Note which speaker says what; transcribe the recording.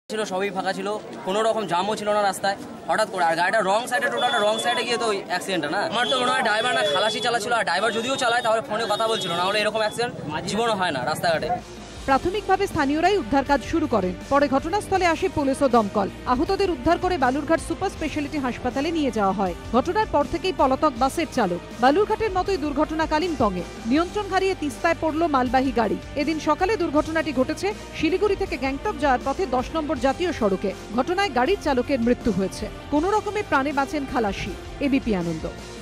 Speaker 1: ছিল সবই ফাঁকা ছিল, কোনো রকম জামও ছিল না রাস্তায়। হঠাৎ করে আর গাড়িটা রং সাইডে, টোটালটা রং সাইডে গিয়ে তো অ্যাক্সিডেন্টটা না। আমার তো মনে হয় ড্রাইভার না খালাসি চালাচ্ছিল, আর ড্রাইভার যদিও চালায় তাহলে ফোনে কথা বলছিল, না হলে এরকম অ্যাক্সিডেন্ট জীবনও হয় না রাস্তাঘাটে।
Speaker 2: প্রাথমিকভাবে স্থানীয়রাই উদ্ধার কাজ শুরু করেন। পরে ঘটনাস্থলে আসে পুলিশ ও দমকল। আহতদের উদ্ধার করে বালুরঘাট সুপার স্পেশালিটি হাসপাতালে নিয়ে যাওয়া হয়। ঘটনার পর থেকেই পলাতক বাসের চালক। বালুরঘাটের মতোই দুর্ঘটনা কালিম্পংয়ে। নিয়ন্ত্রণ হারিয়ে তিস্তায় পড়ল মালবাহী গাড়ি। এদিন সকালে দুর্ঘটনাটি ঘটেছে শিলিগুড়ি থেকে গ্যাংটক যাওয়ার পথে 10 নম্বর জাতীয় সড়কে। ঘটনায় গাড়ির চালকের মৃত্যু হয়েছে। কোনো রকমে প্রাণে বাঁচেন খালাসি। এবিপি আনন্দ।